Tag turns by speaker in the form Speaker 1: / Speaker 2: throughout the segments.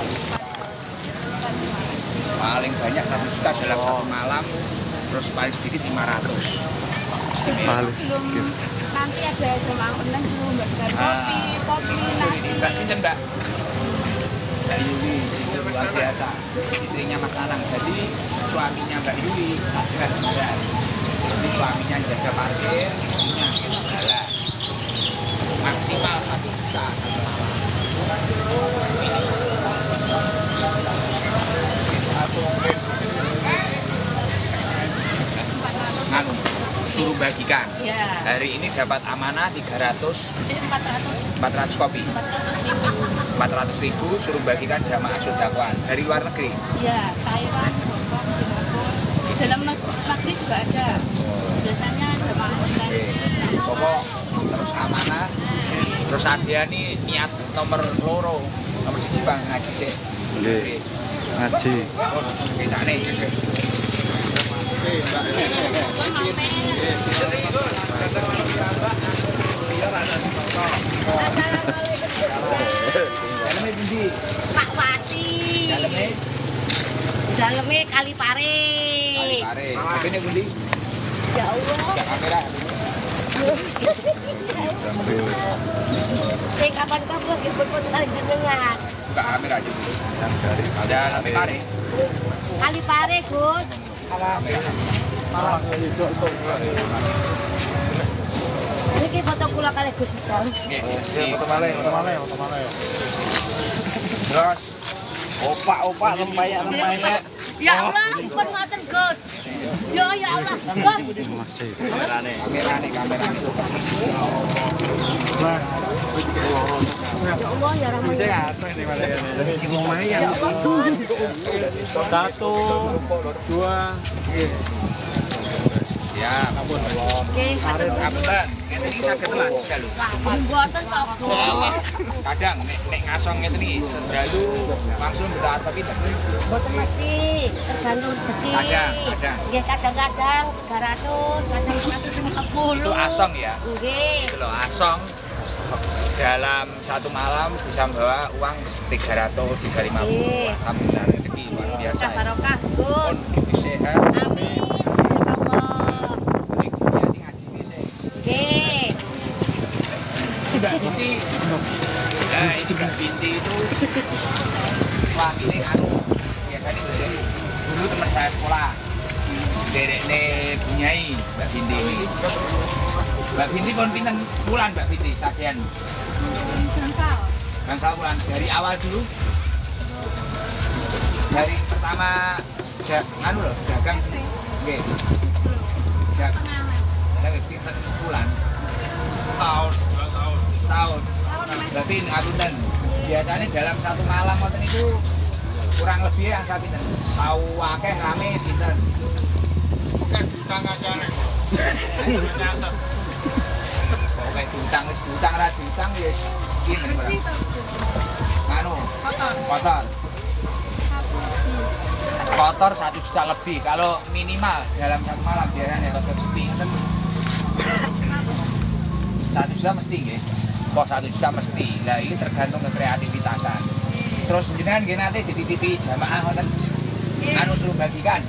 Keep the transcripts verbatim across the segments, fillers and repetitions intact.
Speaker 1: Paling banyak satu juta dalam oh. satu malam, terus paling sedikit lima ratus.
Speaker 2: Paling sedikit.
Speaker 3: Nanti ada jemaah online suruh mbak kopi, kopi, nasi.
Speaker 1: Mbak Sinten mbak? Mbak Yuli, itu luar biasa. Istrinya Mas Anang. Jadi suaminya Mbak Yuli, Satria sembilan. Jadi suaminya jaga parkir, istrinya jalan. Maksimal satu juta. Anu, suruh bagikan. Ya. Hari ini dapat amanah tiga ratus, empat ratus kopi. empat ratus ribu suruh bagikan jamaah Sodakwan dari luar negeri.
Speaker 3: Iya, Thailand, Hongkong, Singapura. Dalam negeri juga ada. Biasanya jamaah online.
Speaker 1: Pokok terus amanah. Terus ada nih niat nomor loro, nomor siji bang ngaji sih.
Speaker 2: Nggih. Ngaji.
Speaker 1: Kita nih. Dalamnya bundi.
Speaker 3: Pak Wati.
Speaker 1: Dalamnya.
Speaker 3: Dalamnya Kali Pare.
Speaker 1: Kali Pare. Ini bundi.
Speaker 3: Ya Allah.
Speaker 1: Ya kamera.
Speaker 3: Saya kapan-kapan ikut kali jenengan.
Speaker 1: Buka kamera aja dulu. Yang dari Kali Pare.
Speaker 3: Kali Pare, Gus. Ini foto kula kali Gus.
Speaker 1: Nggih, foto malih, foto malih, foto malih. Terus opak-opak rempayek-rempayek.
Speaker 3: Ya Allah, pun ngoten Gus. Ya ya Allah, Gus.
Speaker 2: Masih.
Speaker 1: Kamerane, kamerane, kamerane.
Speaker 3: Ya Allah ya Rahman.
Speaker 1: Bisa ngaso ini malih. Lumayan.
Speaker 4: Satu, dua,
Speaker 1: ya, ampun.
Speaker 3: Oke,
Speaker 1: Apunten, ngene iki saged telas dalu.
Speaker 3: mboten kok.
Speaker 1: Kadang nek nek ngasong ngene iki sedalu langsung mboten arep pinten.
Speaker 3: Mboten mesti, tergantung rezeki.
Speaker 1: Kadang, kadang.
Speaker 3: Nggih, kadang-kadang tiga ratus, kadang seratus lima puluh.
Speaker 1: Itu asong ya?
Speaker 3: Nggih.
Speaker 1: Itu loh, asong dalam satu malam bisa membawa uang tiga ratus, tiga ratus lima puluh. Alhamdulillah rezeki luar biasa.
Speaker 3: Barokah, Gus.
Speaker 1: Pun sehat.
Speaker 3: Amin. Allah.
Speaker 1: Berikutnya sing ngaji dhisik.
Speaker 3: Nggih.
Speaker 1: Mbak Binti. Nah, ini Mbak Binti itu suami anu biasanya dari dulu teman saya sekolah. Derekne Bunyai Mbak Binti ini. Mbak Binti kon pinten bulan Mbak Binti sakian?
Speaker 3: Gansal.
Speaker 1: Gansal bulan dari awal dulu. Dari pertama ja, anu loh, dagang sini. Nggih. Dagang. Dari pinten bulan? Tahun, dua tahun. Tahun. Berarti akuntan. Biasanya dalam satu malam ngoten itu kurang lebih yang saya pinten. Tahu akeh rame pinten. Bukan utang aja nek. Pokoknya diutang, wis diutang ra diutang wis iki anu kotor. Kotor. Kotor satu juta lebih. Kalau minimal dalam satu malam biasanya kotor sepi ngeten. Satu juta mesti nggih. Kok satu juta mesti. Lah ini tergantung kekreativitasan. Terus jenengan nggih nate dititipi jamaah ngoten. Anu suruh bagikan.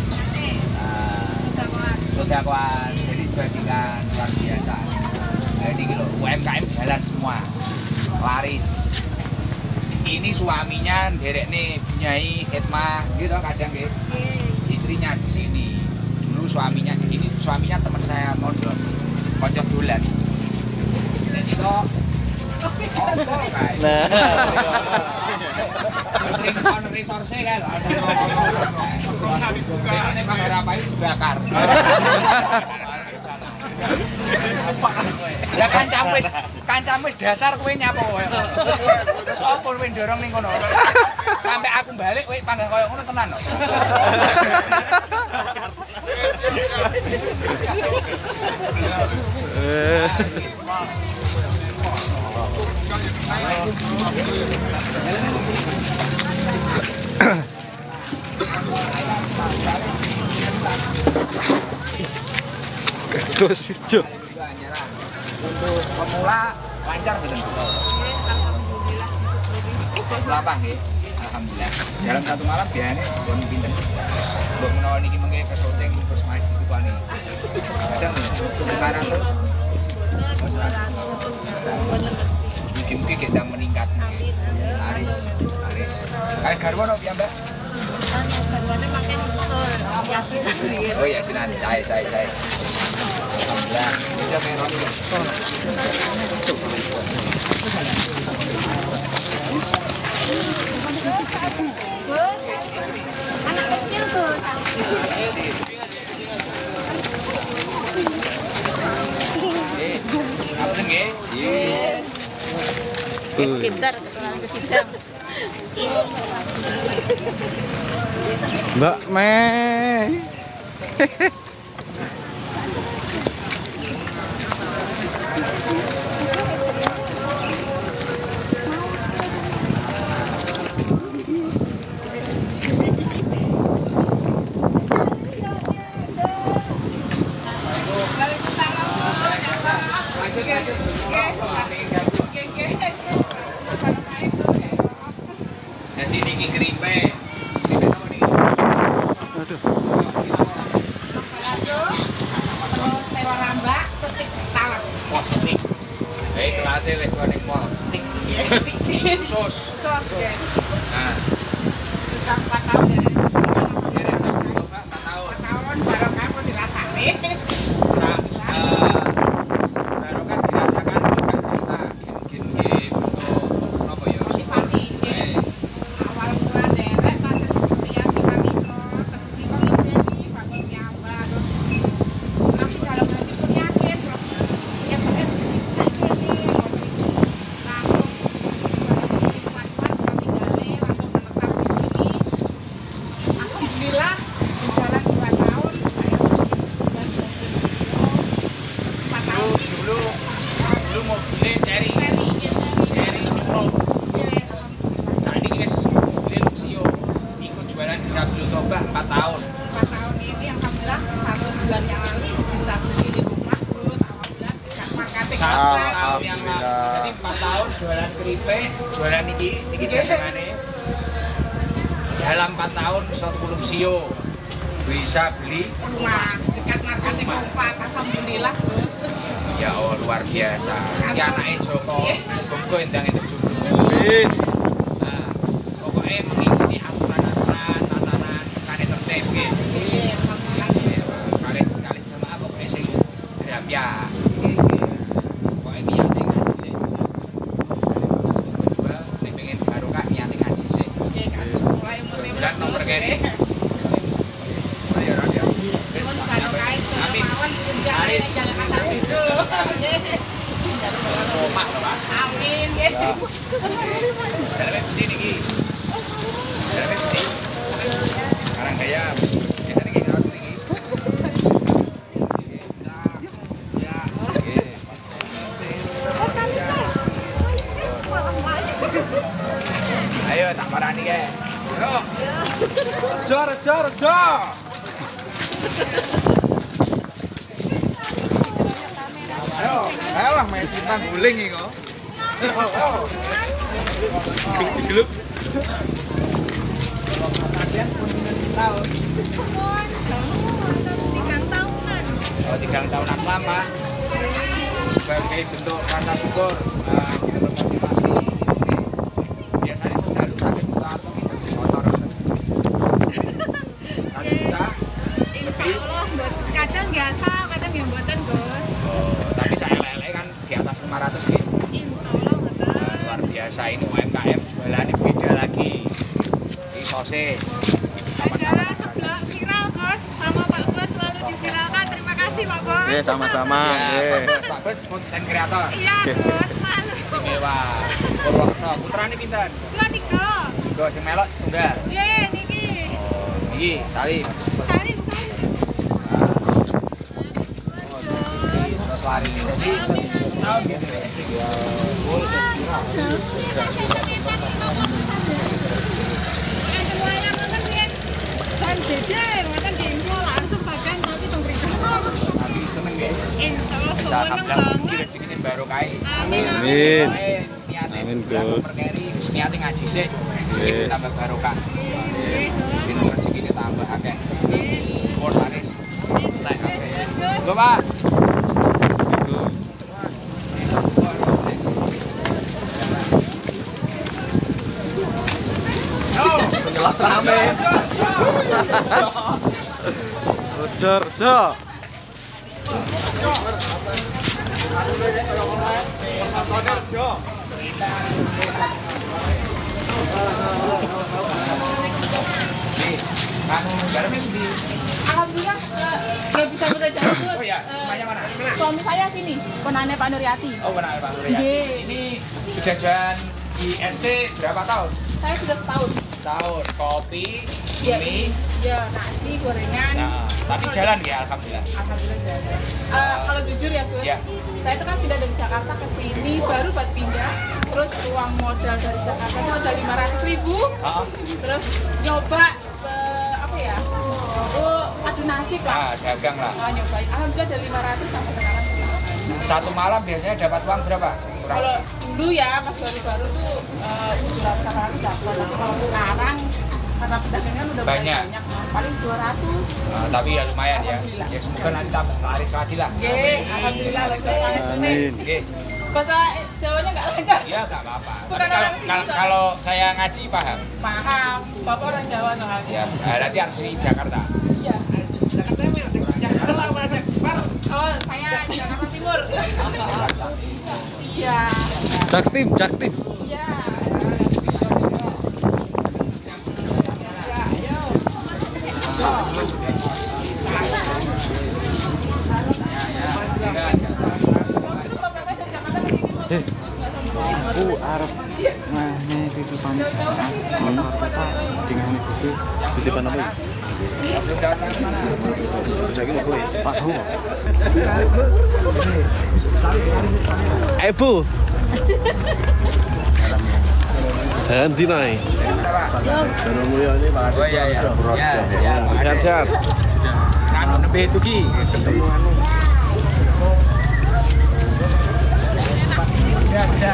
Speaker 1: Sodakwan, jadi bagikan luar biasa. Jadi gitu, U M K M jalan semua, laris. Ini suaminya derek nih Bunyai Hitmah, gitu kadang gitu. Istrinya di sini. Dulu suaminya di sini, suaminya teman saya modal, kocok bulan. Jadi kok, oh kok kayak. Nah. Sing on resource kan, ada biasanya kamera apa itu bakar. Ya kan campus, kan campus dasar kowe nyapa kowe. Terus opo kowe ndorong ning kono? Sampai aku balik kowe panggah koyo ngono tenan kok.
Speaker 2: Terus hijau.
Speaker 1: Untuk pemula lancar betul. Alhamdulillah disyukuri. Lapang nggih. Alhamdulillah. Dalam satu malam biasanya pun pinter. Mbok menawa niki mengke ke syuting terus main ditukani. Kadang sekarang terus. Mungkin-mungkin kita meningkat. Laris, laris. Kayak garwo no piyambak?
Speaker 3: Garwane makin usul, yasinan.
Speaker 1: Oh yasinan, saya, saya, saya. Alhamdulillah. Bisa merong.
Speaker 3: Anak kecil tuh.
Speaker 1: Eh, apa nggih?
Speaker 2: Iya.
Speaker 3: Sekitar ketulan ke sidang.
Speaker 2: Mbak Mei.
Speaker 1: Jadi niki kripe.
Speaker 2: Aduh.
Speaker 1: Wah, stik. Eh, kelasnya wis kok ning mall, stik. Stik sos.
Speaker 3: Sos ya.
Speaker 1: Nah,
Speaker 3: empat tahun ya.
Speaker 1: kira satu Mbak, empat tahun.
Speaker 3: Tahun bareng aku dirasani.
Speaker 1: Sa eh baru kan dirasakan juga cerita gin-gin untuk apa ya?
Speaker 3: Motivasi.
Speaker 1: Eh,
Speaker 3: Awal mula derek tas seperti yang kita niko, tapi kalau jadi bangun piyambak terus tapi dalam hati pun yakin terus ya pakai langsung kuat-kuat kami gali langsung menetap di sini. Alhamdulillah berjalan dua tahun saya empat tahun
Speaker 1: dulu dulu mobilnya Cherry,
Speaker 3: dari
Speaker 1: Cherry Nyuro.
Speaker 3: ya
Speaker 1: Saat ini wis mobilnya Luxio. Ikut jualan di Sabtu Toba empat tahun.
Speaker 3: empat tahun ini alhamdulillah satu bulan yang lalu bisa beli di rumah terus alhamdulillah tidak pakai
Speaker 1: Satu tahun yang lalu.
Speaker 2: Alhamdulillah.
Speaker 1: Jadi empat tahun jualan keripik, jualan niki niki dagangannya. Dalam empat tahun satu Luxio bisa beli.
Speaker 3: rumah dekat markas empat alhamdulillah terus
Speaker 1: Ya Allah, luar biasa. Ini anaknya Joko, Joko endang itu juga.
Speaker 2: Amin.
Speaker 1: Nah, pokoknya mengikuti aturan-aturan, tatanan, sana tertib gitu.
Speaker 3: Iya, alhamdulillah
Speaker 1: Kali kali sama apa pokoknya sing rapi. Pokoknya niatnya ngaji sih. Coba nek pengen barokah niatnya ngaji sih.
Speaker 3: Oke, kan mulai umur
Speaker 1: Bulan nomor kene. Ayo ayo. Wis
Speaker 3: Mun barokah itu
Speaker 1: Amin.
Speaker 3: mawon punjak
Speaker 1: Aris.
Speaker 3: jalan asal itu.
Speaker 1: Omah to, Pak.
Speaker 3: Amin nggih.
Speaker 1: Dalamnya gede niki. Dalamnya gede. Sekarang kaya kita niki kaos niki. Ya, oke. Ayo tak parani ke.
Speaker 4: Jor, jor, jor.
Speaker 2: Ayo, ayo lah Messi tangguling iki kok. Geluk.
Speaker 1: Oh, tiga tahunan lama. Sebagai bentuk rasa syukur, eh, kita bermotivasi. Biasanya sendiri sakit motor atau motor. Satu juta.
Speaker 3: Insya Allah kadang biasa, kadang yang buatan Gus.
Speaker 1: Oh, tapi saya lele kan di atas lima ratus gitu.
Speaker 3: Insya Allah betul.
Speaker 1: Nah, luar biasa ini U M K M jualannya beda lagi. Ini sosis.
Speaker 3: Ada sebelah viral Gus sama Pak Bos selalu diviralkan. Terima kasih Pak Bos.
Speaker 2: Oke, sama-sama.
Speaker 1: Ya,
Speaker 2: Oke.
Speaker 1: Pak Bos, Pak Bos konten kreator.
Speaker 3: Iya Gus, selalu.
Speaker 1: Istimewa. Purwokerto, putrane pinten?
Speaker 3: Dua tiga.
Speaker 1: Tiga sing melok setunggal.
Speaker 3: Ye, niki.
Speaker 1: Oh, iki Salim.
Speaker 3: Salim, salim.
Speaker 1: Terus lari ini. Jadi tahun gitu ya.
Speaker 3: Semuanya ngoten riyen. Dan dede, ngoten demo langsung bagian tapi tong mriki.
Speaker 1: Tapi seneng ya.
Speaker 3: Insya Allah
Speaker 1: Bisa
Speaker 3: seneng
Speaker 1: alhamdulillah
Speaker 3: banget.
Speaker 1: rezekine baru kae.
Speaker 3: Amin.
Speaker 2: Amin.
Speaker 1: Niate
Speaker 2: Amin,
Speaker 1: bulan
Speaker 2: Gus.
Speaker 1: nomor keri niate ngaji sih. Iki tambah barokah. Dino rezekine tambah akeh. Pun laris. Entek akeh. Lho, Pak. Iso kok. Yo, penyelat rame.
Speaker 4: Rejo, rejo.
Speaker 1: Kamu garamnya di
Speaker 3: Alhamdulillah nggak bisa bekerja.
Speaker 1: Oh ya, rumahnya mana?
Speaker 3: Suami saya sini, penanya Pak Nuryati.
Speaker 1: Oh, benar Pak Nuryati.
Speaker 3: Iya.
Speaker 1: Ini sudah jalan di S D berapa tahun?
Speaker 3: Saya sudah setahun.
Speaker 1: Tahun. Kopi,
Speaker 3: Ya,
Speaker 1: mie.
Speaker 3: ya nasi, gorengan.
Speaker 1: Nah, tapi jalan ya, alhamdulillah.
Speaker 3: Alhamdulillah jalan. Uh, kalau jujur ya Gus,
Speaker 1: Ya.
Speaker 3: saya itu kan pindah dari Jakarta ke sini baru buat pindah. Terus uang modal dari Jakarta itu ada lima ratus ribu.
Speaker 1: Heeh.
Speaker 3: Terus nyoba uh, apa ya? Oh, adu nasib
Speaker 1: Ah,
Speaker 3: lah.
Speaker 1: dagang lah.
Speaker 3: Oh, nyobain. Alhamdulillah dari lima ratus sampai sekarang.
Speaker 1: Satu malam biasanya dapat uang berapa? Kurang.
Speaker 3: Kalau dulu ya pas baru-baru tuh uh, tujuh ratus dapat. Tapi kalau sekarang karena pedagangnya udah
Speaker 1: Banyak.
Speaker 3: banyak, paling dua ratus.
Speaker 1: Nah, tapi ya lumayan ya.
Speaker 3: Alhamdulillah.
Speaker 1: Ya semoga nanti tambah laris lagi lah.
Speaker 3: Ye, alhamdulillah laris banget ini.
Speaker 4: Amin.
Speaker 1: Oke.
Speaker 3: Bahasa Jawanya nggak lancar.
Speaker 1: Iya, nggak apa-apa.
Speaker 3: Bukan
Speaker 1: Tapi kalau,
Speaker 3: orang sini,
Speaker 1: kalau,
Speaker 3: soalnya.
Speaker 1: kalau saya ngaji paham.
Speaker 3: Paham, Bapak orang Jawa soalnya.
Speaker 1: Ya, berarti asli Jakarta.
Speaker 3: Iya. Oh, saya Jakarta Timur. Iya.
Speaker 4: Jaktim, jaktim.
Speaker 3: Iya. Itu Bapak saya dari Jakarta ke sini mau
Speaker 4: Eh.
Speaker 3: terus nggak sama.
Speaker 4: Aku arep ngene titipan jamaah. Ono apa tinggal iki titipan apa? Saiki mau kowe. Pak Hu. Eh, Bu. Henti naik. Sono mulia ini Pak.
Speaker 1: Oh iya, iya. Ya, ya.
Speaker 4: Sehat-sehat.
Speaker 1: Kan nembe itu ki. Ya, sudah.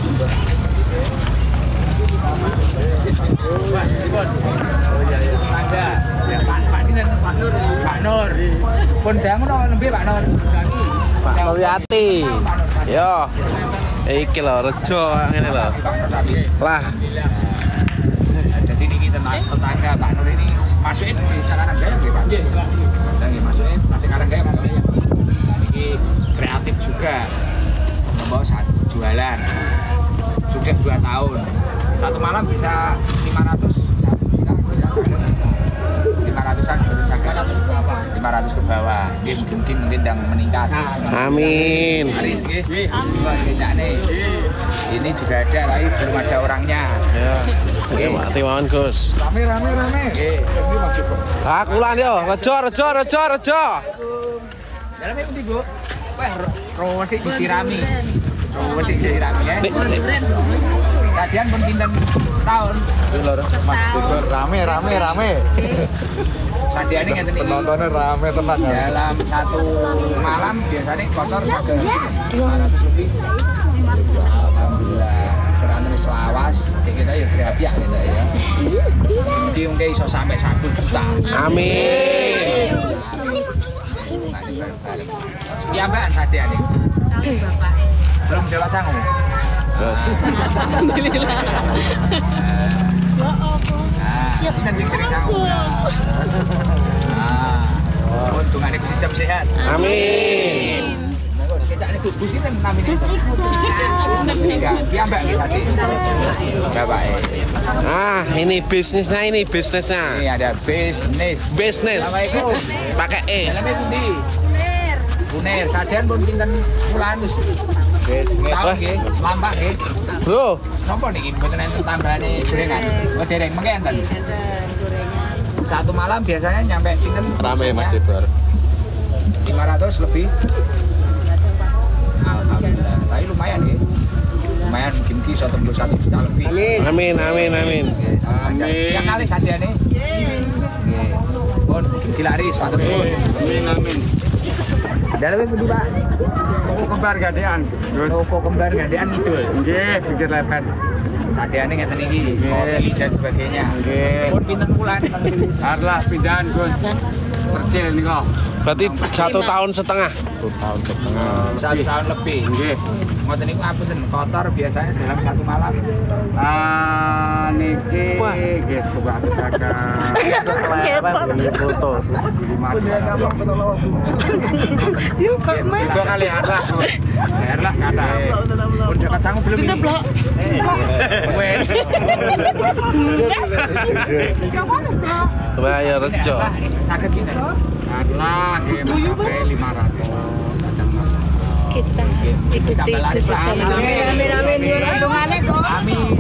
Speaker 1: Pak, Ibon. Oh iya, iya. Ada. Ya, Pak, Pak Sinten, Pak Nur, Pak Nur. Pun dangun ono nembe Pak Nur.
Speaker 4: Pak Nuryati. Yo. Iki lho rejo ngene lho. Lah.
Speaker 1: Jadi ini tetangga, tetangga Pak Nur ini masukin di Cikarang Gaya nggih Pak? Nggih, Pak. Lagi masukin di Cikarang Gaya Pak. Ini kreatif juga. Membawa satu jualan. Sudah dua tahun. Satu malam bisa lima ratus, satu juta bisa lima ratusan lima ratus ke bawah. Mungkin mungkin mungkin sedang meningkat.
Speaker 4: Amin.
Speaker 1: Haris nggih. Amin. Ini juga ada tapi belum ada orangnya.
Speaker 4: Ya. Oke, mati mawon, Gus.
Speaker 2: Rame rame rame.
Speaker 1: Nggih.
Speaker 4: Ah, kulan yo. Rejo, rejo, rejo, rejo.
Speaker 1: Dalamnya pundi, Bu? Wah, rowo sik disirami. Rowo sik disirami ya. Kadian pun pinten tahun.
Speaker 2: Rame rame rame.
Speaker 1: Sadiane ngeten iki.
Speaker 2: Penontonnya rame tenan ya.
Speaker 1: Dalam satu malam biasanya kotor saged lima ratus lebih. Alhamdulillah. Berantri selawas, kita ya grapiak gitu ya. Mungkin mungkin iso sampai satu juta.
Speaker 4: Amin.
Speaker 1: Piambaan Sadiane. Belum dapat sangu.
Speaker 3: Alhamdulillah.
Speaker 1: Ah, sinten sing kering sangu. Ah. Untungane bisa tetap sehat.
Speaker 4: Amin.
Speaker 1: Kita ini Gus Gus sinten namine? Ya, piambak kita tadi. Bapak.
Speaker 4: Ah, ini bisnisnya ini bisnisnya.
Speaker 1: Ini ada bisnis.
Speaker 4: Bisnis.
Speaker 1: Assalamualaikum.
Speaker 4: Pakai E.
Speaker 1: Dalamnya pundi? Kunir, sajian pun pinten bulan.
Speaker 4: Bisnis.
Speaker 1: Tahun nggih, lampah nggih.
Speaker 4: Bro,
Speaker 1: Napa niki mboten enten tambahane gorengan? Oh, dereng mengke enten. Satu malam biasanya nyampe pinten?
Speaker 4: rame Mas Jebar.
Speaker 1: lima ratus lebih. Alhamdulillah. Tapi lumayan nggih. Lumayan mungkin ki iso tembus satu juta lebih.
Speaker 4: Amin, amin, amin.
Speaker 1: Amin. Yang kali sajiane. Nggih. Pun dilaris matur nuwun.
Speaker 4: Amin, amin.
Speaker 1: Dalamnya pundi, Pak?
Speaker 5: Toko kembar gadean.
Speaker 1: Toko kembar gadean ngidul.
Speaker 5: Nggih, pikir lepet.
Speaker 1: Sadeane ngeten iki, kopi dan sebagainya. Nggih. Pun pinten wulan?
Speaker 5: Harlah pindahan Gus. Percil nika.
Speaker 6: Berarti satu tahun setengah.
Speaker 5: Satu tahun setengah.
Speaker 1: Satu tahun lebih.
Speaker 5: Nggih.
Speaker 1: Ngoten niku ngapunten, kotor biasanya dalam satu malam.
Speaker 5: Ah niki nggih coba kedakan.
Speaker 6: Ini foto.
Speaker 3: Yuk kok main.
Speaker 1: Dua kali harlah. Harlah kata. Pun dapat sanggup belum ini?
Speaker 3: Blok.
Speaker 1: Wes.
Speaker 6: Bayar rejo.
Speaker 1: Sakit gini. Harlah nggih pakai lima ratus.
Speaker 7: Kita ikuti Gusti Allah.
Speaker 3: Amin amin nyuwun untungane kok.
Speaker 1: Amin.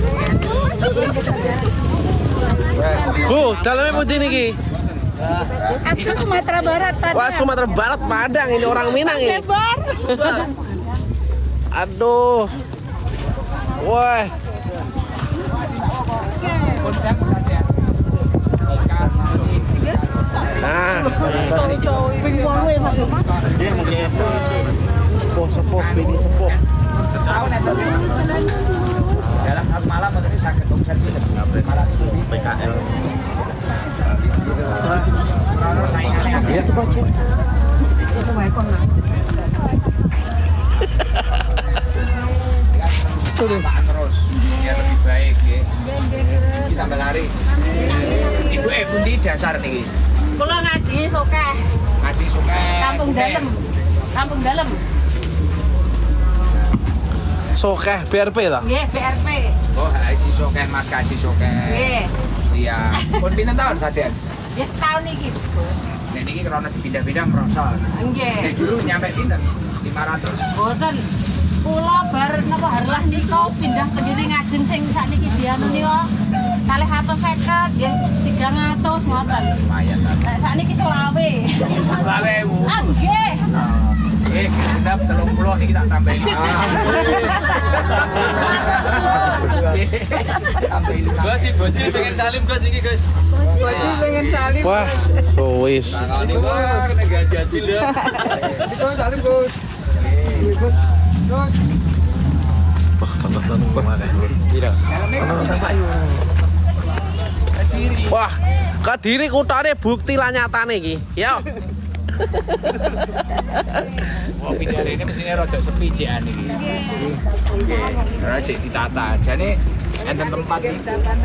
Speaker 6: Bu, dalamnya putih niki.
Speaker 3: Aku Sumatera Barat tadi.
Speaker 6: Wah, Sumatera Barat Padang, ini orang Minang ini.
Speaker 3: Lebar.
Speaker 6: Aduh. Wah. Nah. Sepuh, sepuh, ini sepuh.
Speaker 1: Dalam satu malam ini sakit omset lima ratus lebih. P K L. Kalau saingannya ya coba cek. Itu mau ikon lah. Terus biar lebih baik ya. Kita tambah laris. Ibu eh pundi dasar niki.
Speaker 7: Kula ngaji sokeh.
Speaker 1: Ngaji sokeh.
Speaker 7: Kampung Dalem. Kampung Dalem.
Speaker 6: Sokeh B R P ta?
Speaker 7: Nggih, B R P.
Speaker 1: Oh, haji sokeh Mas Kaji sokeh.
Speaker 7: Nggih.
Speaker 1: Siap. Pun pinten tahun saden?
Speaker 7: Ya setahun iki.
Speaker 1: Nek niki krana dipindah-pindah merosot.
Speaker 7: Nggih.
Speaker 1: Nek dulu nyampe pinten? lima ratus.
Speaker 7: Boten. Kula bar napa harlah nika pindah Kediri ngajeng sing sakniki dianu nika kalih atus seket nggih tigang atus ngoten.
Speaker 1: Lumayan ta.
Speaker 7: Nek sakniki selawe.
Speaker 1: Selawewu.
Speaker 7: Ah nggih.
Speaker 1: Eh, genap telung puluh niki tak tambahin. Tambahin.
Speaker 5: Gus si bocil pengen salim Gus niki Gus.
Speaker 3: Bocil pengen salim.
Speaker 6: Wah, oh wis.
Speaker 5: Takoni wah kena gaji ajil ya.
Speaker 2: Gus, salim Gus.
Speaker 6: Wah, tonton kemarin. Tidak. Tonton Pak Yu. Wah, Kediri kutane bukti lah nyatane iki. Ya.
Speaker 1: Wah, pindah ini mesinnya rada sepi jekan iki. Nggih. Ora cek ditata. Jane enten tempat iki.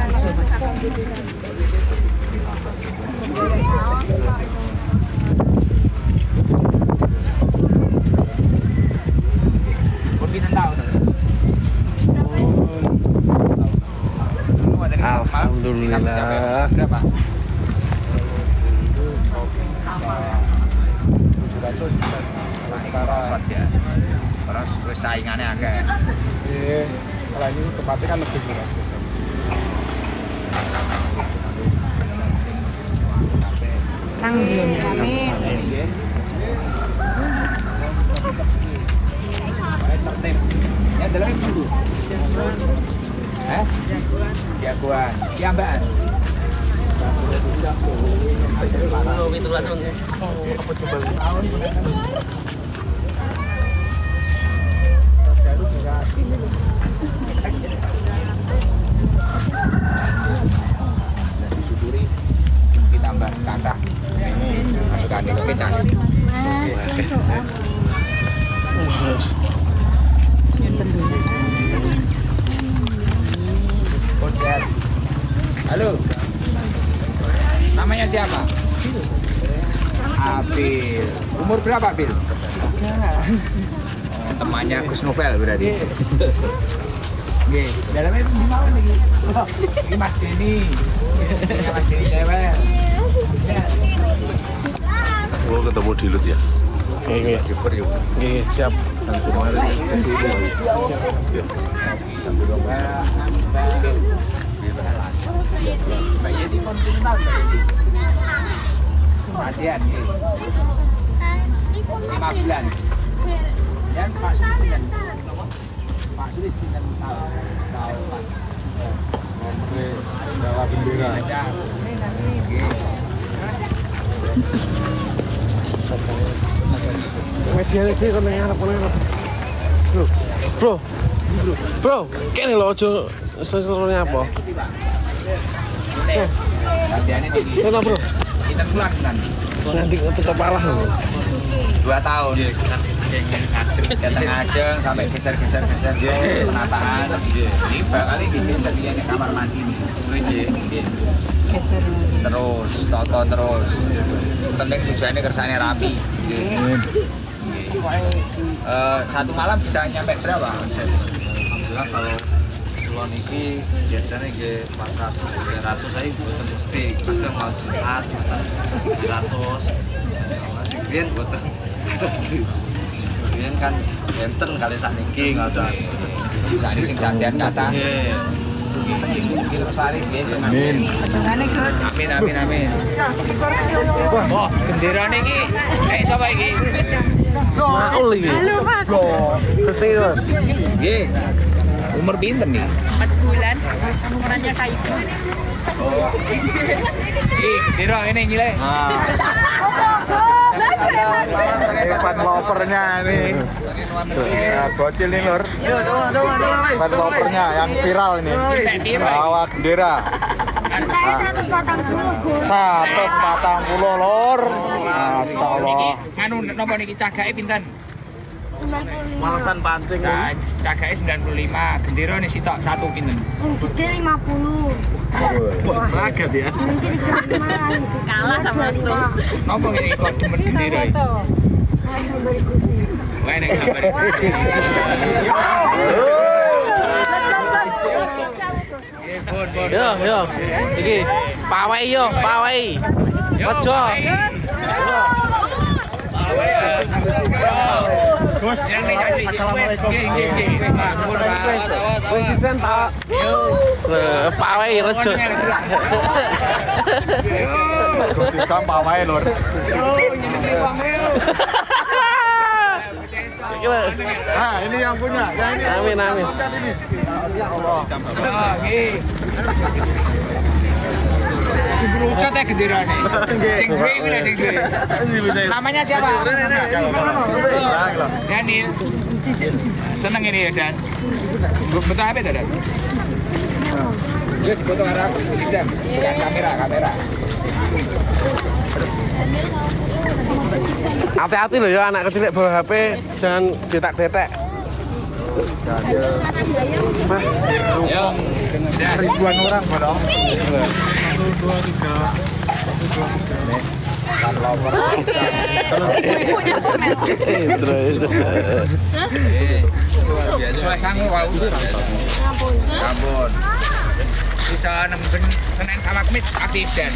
Speaker 1: Pun pinten tahun?
Speaker 6: Alhamdulillah.
Speaker 1: Berapa? Saja. Terus wis saingane akeh.
Speaker 5: Nggih. Kalau ini tempatnya kan lebih murah.
Speaker 3: Nang kami.
Speaker 1: Ya dalam dulu. Eh? Jagoan. Siambaan.
Speaker 6: Oh, itu langsung. Apa coba?
Speaker 1: Disyukuri ditambah kathah. Masukkan ke kecap. Kocet. Halo. Namanya siapa? Abil. Umur berapa, Bil? Oh, temannya Gus Novel berarti. Nggih, dalamnya di mana nih? Ini Mas Denny. Ini Mas Denny cewek.
Speaker 6: Oh, ketemu di Lut ya. Nggih, nggih. Nggih, siap.
Speaker 1: Mbak Yeti pun pintar Adian nih. lima bulan. Dan Pak Sulis pinten. Pak Sulis pinten tahun. Tahun Pak.
Speaker 5: Bawa bendera.
Speaker 1: Ada.
Speaker 5: Media iki kene arep-arep.
Speaker 6: Bro. Bro, kene lho aja seluruhnya apa?
Speaker 1: Gantiannya tinggi.
Speaker 6: Kenapa bro?
Speaker 1: Kita pulang kan.
Speaker 6: Nanti tetap kalah loh.
Speaker 1: Dua tahun. Datang ngajeng sampai geser-geser geser penataan. Ini kali geser dia ke kamar mandi nih. Terus, toto terus. Penting tujuannya kersane rapi. Uh, satu malam bisa nyampe berapa?
Speaker 8: Alhamdulillah kalau kulon ini biasanya ke empat ratus tiga ratus saya buatan mesti kadang mau Jumat tiga ratus masih kalian buatan kalian kan enten kali sak niki ngoten
Speaker 1: Sak niki sing sandian kata terus laris nggih amin amin amin amin oh benderane iki eh sapa iki
Speaker 6: Maul iki. Halo Mas. Pasti Mas.
Speaker 1: Nggih. Umur pinten nih?
Speaker 7: empat bulan. Umurannya kayak itu.
Speaker 1: Oh. Ih, Diro ini nyile.
Speaker 2: Nah. Fan lopernya ini. Ya, bocil nih lur. Fan lopernya yang viral ini. Bawa bendera. seratus patang puluh lor. Masyaallah.
Speaker 1: Anu napa niki cagake pinten?
Speaker 6: Malesan pancing.
Speaker 1: Cagake sembilan puluh lima, gendera nih sitok satu pinten?
Speaker 9: Gede lima puluh.
Speaker 6: Lagat ya.
Speaker 7: Kalah sama itu.
Speaker 1: Napa ngene kok demen gendera iki? Wah nek gambar.
Speaker 6: Yo yo. Iki pawai yo, pawai. Ojo.
Speaker 1: Gus, yang nek nyanyi assalamualaikum. Nggih nggih nggih.
Speaker 6: Presiden Pak. Pawai rejo.
Speaker 2: Gus Ikam pawai lur. Nah, ini yang punya. Yang ini.
Speaker 6: Amin amin.
Speaker 2: Ya Allah.
Speaker 1: Oh, nggih. Dibrucot ya genderane. Sing duwe iki lho sing duwe. Namanya siapa? Daniel. Seneng ini ya Dan. Betul apa Dan? Yuk foto arah Dan. Kamera kamera.
Speaker 6: Hati-hati loh ya anak kecil bawa H P, jangan detek-detek.
Speaker 1: Yo,
Speaker 2: Ribuan orang bodong.
Speaker 8: dua tiga satu dua tiga
Speaker 1: soalnya sangu wau. Sampun. Bisa nemben Senin sama Kamis aktif Dan.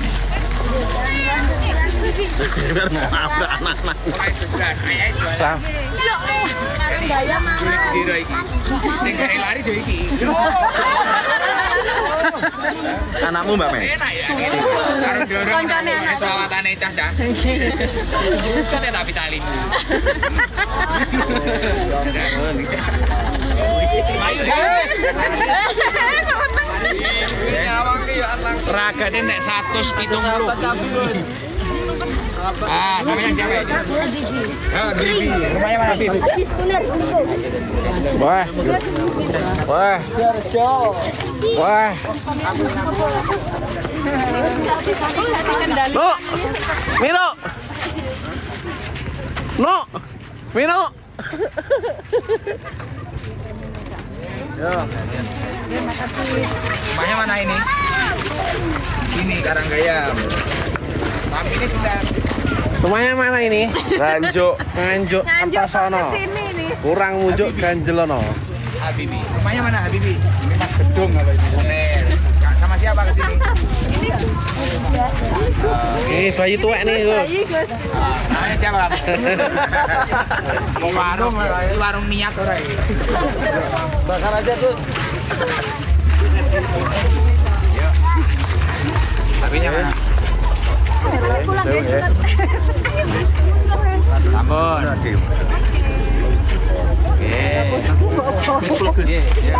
Speaker 6: Biar mau apa anak-anak. Sam.
Speaker 9: Sekarang bayar mama.
Speaker 1: Diro iki. Sing gawe laris yo iki.
Speaker 2: Anakmu Mbak Mei?
Speaker 1: Enak ya. Karo dorong. Selawatane cah-cah. Cote tak pitali. Ayo deh. Ragane nek seratus pitung puluh. Ah, namanya siapa ini? Ah, Bibi. Rumahnya mana Bibi?
Speaker 6: Wah. Wah. Wah. No. Mino. No. Mino.
Speaker 1: Rumahnya mana ini? Ini Karanggayam. Mami ini sudah.
Speaker 6: Rumahnya mana ini? Ganjuk. Ganjuk Antasono. Kurang mujuk Ganjelono.
Speaker 1: Habibi. Rumahnya mana Habibi? Ini Mas Gedung kalau ini. Bener. Sama siapa ke sini?
Speaker 6: Ini bayi tua nih, Gus.
Speaker 1: Namanya siapa? Mau warung, warung niat orang ini.
Speaker 6: Bakar aja tuh.
Speaker 1: Yuk. Tapinya mana? Sampun. Oke.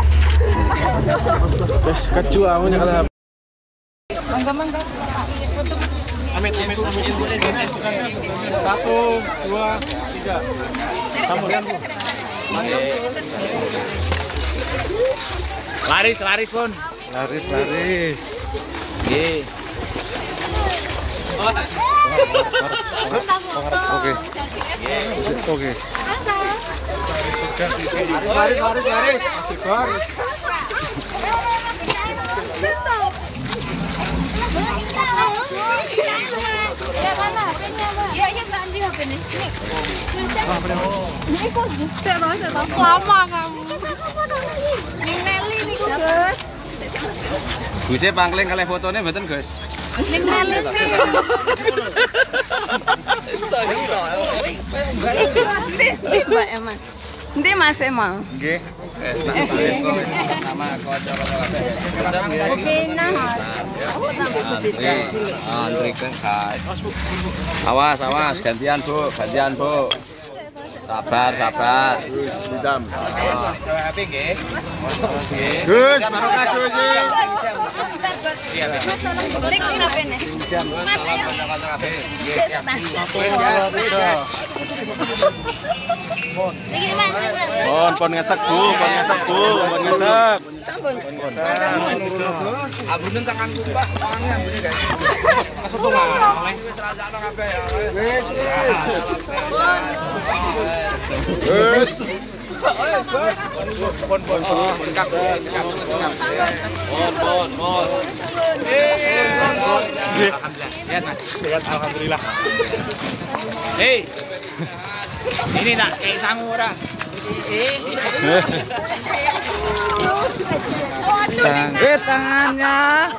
Speaker 6: Wes keju aku nyala.
Speaker 7: Mangga-mangga.
Speaker 6: Amit amit amit. Satu, dua, tiga. Sambungan.
Speaker 1: Laris, laris pun.
Speaker 2: Laris, laris.
Speaker 1: Nggih.
Speaker 2: Oke. Oke. Laris, laris, laris. Masih bar.
Speaker 9: Ya mana H P-nya, Mbak? Iya, iya Mbak Andi H P-nya. Ini kok saya tahu, saya tahu. Lama kamu. Ning Nelly niku, Gus.
Speaker 8: Guse pangling kalih fotone mboten, Gus?
Speaker 9: Ning Nelly. Mbak Eman. Nanti Mas Emang.
Speaker 2: Nggih.
Speaker 8: Nama kanca-kanca.
Speaker 9: Oke, nah. Aku tambah kesida.
Speaker 8: Antri kan kae. Awas, awas, gantian, Bu, gantian, Bu. Sabar, sabar.
Speaker 2: Bidam.
Speaker 1: H P nggih.
Speaker 2: Gus, barokah Gus.
Speaker 1: Iya, Mas.
Speaker 9: Ning H P-nya.
Speaker 1: Salam kanca-kanca kabeh. Nggih, siap.
Speaker 9: Pon. Iki Mas.
Speaker 2: Pon, pon ngesek Bu, pon ngesek Bu, pon ngesek.
Speaker 9: Sampun.
Speaker 8: Ambunen tekan Mbak, tangannya ambune guys.
Speaker 1: Masuk oleh.
Speaker 2: Gus.
Speaker 1: Pon, pon, pon. Cekap, cekap, cekap.
Speaker 8: Pon, pon, pon.
Speaker 1: Alhamdulillah. Sehat, Mas. Sehat, alhamdulillah. Hei. Ini nak kayak sangu ora.
Speaker 2: Sangge tangannya.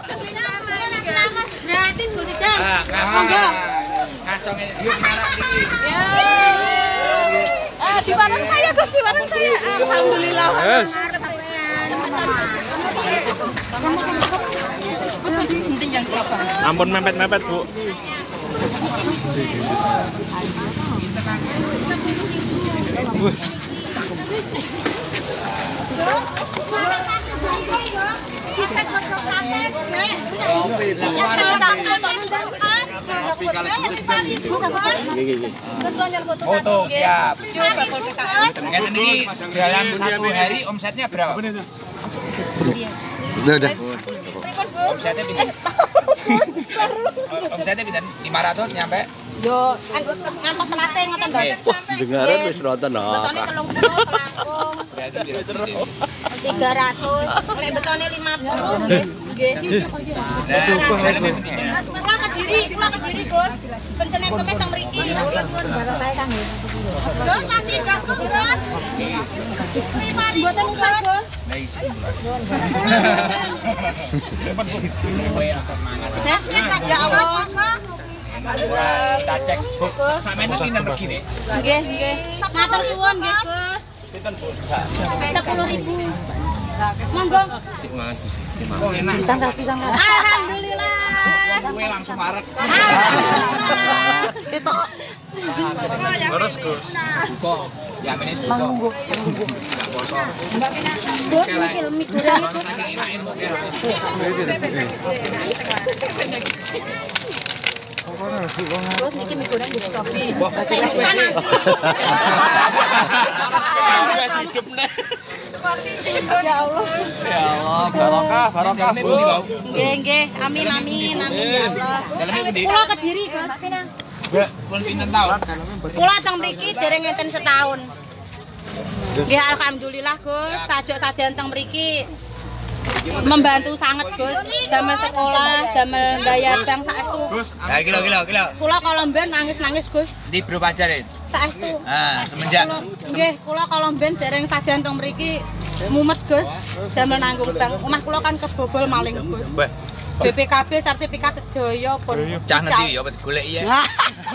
Speaker 9: Gratis Bu Dijang.
Speaker 1: Ah, ngasong. Ngasong yuk marak iki.
Speaker 9: Ya. Ah, di warung saya, Gus, di warung saya. Alhamdulillah.
Speaker 6: Ampun mepet-mepet, Bu. Bus.
Speaker 1: Foto siap. Ngeten iki dalam satu hari omsetnya berapa?
Speaker 2: Udah, udah.
Speaker 1: Omsetnya pinten? Omsetnya pinten? lima ratus nyampe?
Speaker 9: Yo, ngantos terase ngoten to.
Speaker 2: Wah, dengaran wis roten
Speaker 9: Betone telung puluh selangkung.
Speaker 1: Berarti piro?
Speaker 9: tiga ratus. Nek betone lima puluh nggih. Nggih.
Speaker 1: Nah, coba
Speaker 9: Mas, kula Kediri, kula Kediri, Gus. Ben Senin Kamis teng mriki. Gus, kasih jagung, Gus. lima ribu mboten Gus.
Speaker 1: Lah isi kowe akeh mangan.
Speaker 9: Nah, ya Allah.
Speaker 1: Kita cek sampeyan iki pinten regine?
Speaker 9: Nggih, nggih. Matur suwun nggih, Gus.
Speaker 1: Pinten, Bu?
Speaker 9: sepuluh ribu. Monggo.
Speaker 1: Oh, enak.
Speaker 9: Alhamdulillah.
Speaker 1: Kowe langsung marek.
Speaker 9: Itu.
Speaker 2: Terus Gus.
Speaker 1: Buka. Ya menis buka. Monggo. Enggak kosong.
Speaker 9: Gus, mikir mie goreng.
Speaker 1: Saking enake mokel.
Speaker 9: Gus, niki mie goreng di kopi.
Speaker 1: Wah,
Speaker 8: Hidup nih.
Speaker 9: Ya Allah.
Speaker 8: Ya Allah, barokah, barokah, Bu.
Speaker 9: Nggih, nggih. Amin, amin, amin ya Allah.
Speaker 1: Dalamnya pundi?
Speaker 9: Kula Kediri, Gus.
Speaker 1: Mbak, pun pinten taun?
Speaker 9: Kula teng mriki dereng ngenten setahun. Nggih, alhamdulillah, Gus. Sajok sadean teng mriki. Membantu sangat, Gus. Damel sekolah, damel bayar bank saestu.
Speaker 1: Ya kilo kilo kilo.
Speaker 9: Kula kalau mben nangis-nangis, Gus.
Speaker 1: Di bro pacarin.
Speaker 9: Saestu.
Speaker 1: Ah, semenjak.
Speaker 9: Nggih, kula kalau mben dereng sadean teng mriki mumet, Gus. Damel nanggung bank. Omah kula kan kebobol maling, Gus.
Speaker 1: Mbah,
Speaker 9: B P K B sertifikat sedaya pun.
Speaker 1: cah nanti ya bet goleki ya.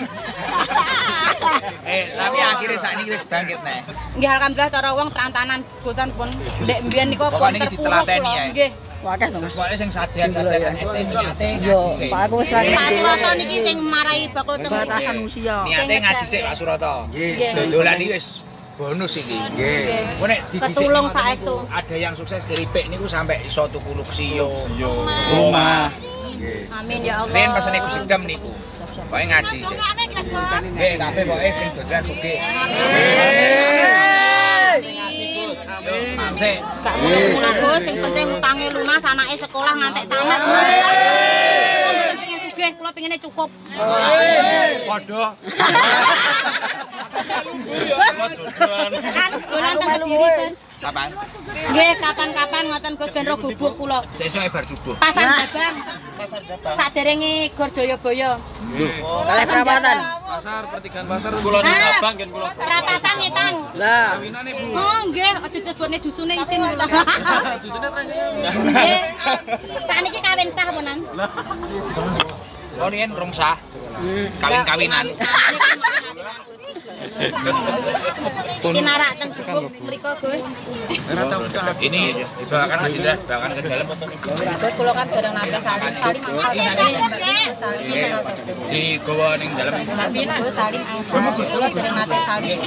Speaker 1: Eh, tapi akhirnya saat ini wis bangkit nih.
Speaker 9: Nggih, alhamdulillah cara wong perantanan Gusan pun ndek mbiyen niku pun
Speaker 1: Pokoknya ditelateni ya.
Speaker 9: Nggih.
Speaker 10: Wakeh to, Mas.
Speaker 1: Pokoknya sing sadean-sadean S T niate
Speaker 10: Yo,
Speaker 1: ngaji sik.
Speaker 10: Pak aku wis lari.
Speaker 9: Pak Suroto niki sing marai bakul teng
Speaker 10: Batasan usia.
Speaker 1: Niate ngaji sik Pak Suroto.
Speaker 9: Nggih.
Speaker 1: Dodolan iki wis bonus iki.
Speaker 9: Nggih.
Speaker 1: Kok nek dibisik
Speaker 9: Ketulung saestu.
Speaker 1: ada yang sukses keripik niku sampai iso tuku luxio.
Speaker 2: Rumah.
Speaker 9: Amin ya Allah.
Speaker 1: Ren pesene Gus Idam niku. Pokoke ngaji sik. Nggih, kabeh pokoke sing dodolan sugih.
Speaker 9: Amin.
Speaker 1: Amin. sik.
Speaker 9: Gak mulang-mulang Gus, sing penting utange lunas, anake sekolah ngantek tamat. Pengen sugih, kula pengine cukup.
Speaker 1: Padha.
Speaker 9: Kan dolan teng Kediri, Gus.
Speaker 1: Kapan?
Speaker 9: Nggih, kapan-kapan ngoten Gus ben ro gubuk kula.
Speaker 1: Sesuk bar subuh.
Speaker 9: Pasar Jabang. Pasar Jabang. Saderenge Gor Jayabaya.
Speaker 10: Kalih perawatan.
Speaker 8: Pasar pertigaan pasar kula ning Abang ngen kula.
Speaker 9: Perapatan ngetan.
Speaker 10: Lah,
Speaker 8: Kawinane Bu.
Speaker 9: Oh, nggih, aja disebutne dusune isin kula.
Speaker 8: Dusune trene.
Speaker 9: Nggih. Sakniki kawin sah punan.
Speaker 1: Oh, riyen rong sah. Kawin-kawinan.
Speaker 9: Kinarak teng Gebuk mriku, Gus.
Speaker 1: Ini dibawakan Mas Indra, dibawakan ke dalam.
Speaker 9: Gus kula kan bareng nate saling saling
Speaker 1: Nggih. Digawa ning dalem.
Speaker 9: Gus saling angsa. Kula bareng nate saling.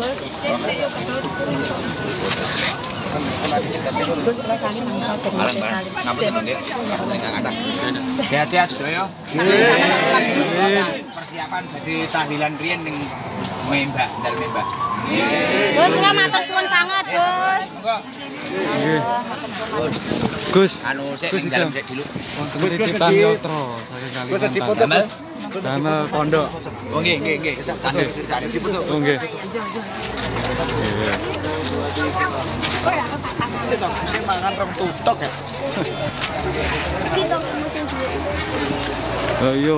Speaker 9: Gus kula saling angsa bareng
Speaker 1: Alang
Speaker 9: nate
Speaker 1: Mbak,
Speaker 9: saling.
Speaker 1: ngapunten nggih. Ning kathah. Sehat-sehat sedaya. Persiapan badhe tahlilan riyen ning Mbak, dalem Mbak.
Speaker 9: Gus kula matur suwun sanget, Gus.
Speaker 1: Monggo.
Speaker 4: Nggih. Gus,
Speaker 1: Anu sik ning dalem sik dulu.
Speaker 4: wonten titipan yotro saking Kalimantan.
Speaker 1: Damel.
Speaker 4: Damel pondok.
Speaker 1: Oh nggih, nggih, nggih. Sambil sambil diputuk.
Speaker 4: Oh nggih.
Speaker 2: Sik to, sing mangan rong tutuk ya.
Speaker 4: Ayo.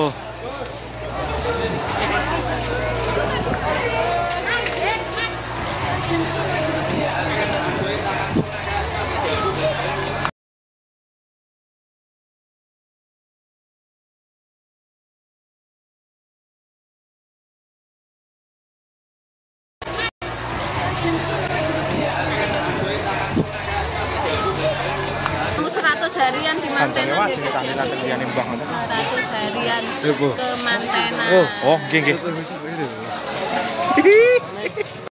Speaker 7: seratus harian di Mantenan gitu.
Speaker 2: Mbah.
Speaker 7: seratus harian
Speaker 4: Iya, Bu.
Speaker 7: ke Mantenan.
Speaker 2: Oh, nggih nggih.